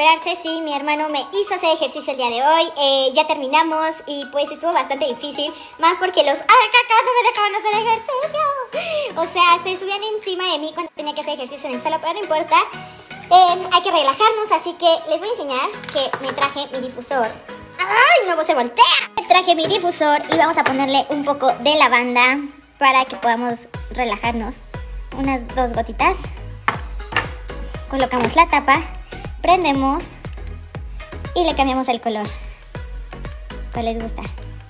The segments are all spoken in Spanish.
alegrarse, sí, mi hermano me hizo hacer ejercicio el día de hoy. Ya terminamos y pues estuvo bastante difícil. Más porque los alcacas no me dejaban hacer ejercicio. O sea, se subían encima de mí cuando tenía que hacer ejercicio en el suelo, pero no importa. Hay que relajarnos, así que les voy a enseñar que me traje mi difusor. ¡Ay, no se voltea! Me traje mi difusor y vamos a ponerle un poco de lavanda para que podamos relajarnos. Unas 2 gotitas. Colocamos la tapa, prendemos y le cambiamos el color. ¿Cuál les gusta?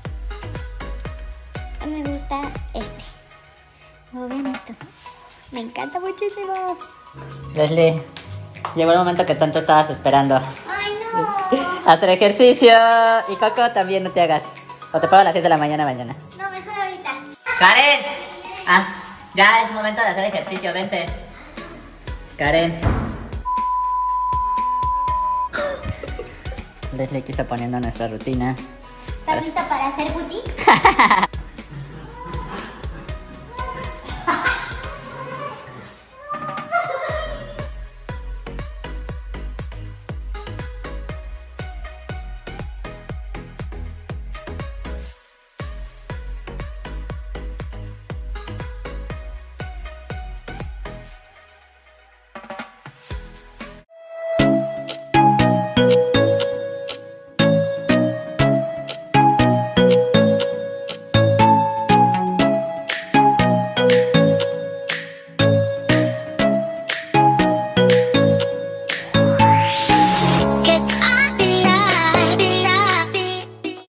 A mí me gusta este. Oh, vean esto. Me encanta muchísimo. Leslie, llegó el momento que tanto estabas esperando. ¡Ay, no! Hacer ejercicio. Y Coco, también no te hagas. O te pago a las 6 de la mañana mañana. No, mejor ahorita. ¡Karen! Ya es momento de hacer ejercicio, vente. Karen. Leslie aquí está poniendo nuestra rutina. ¿Estás lista para hacer booty?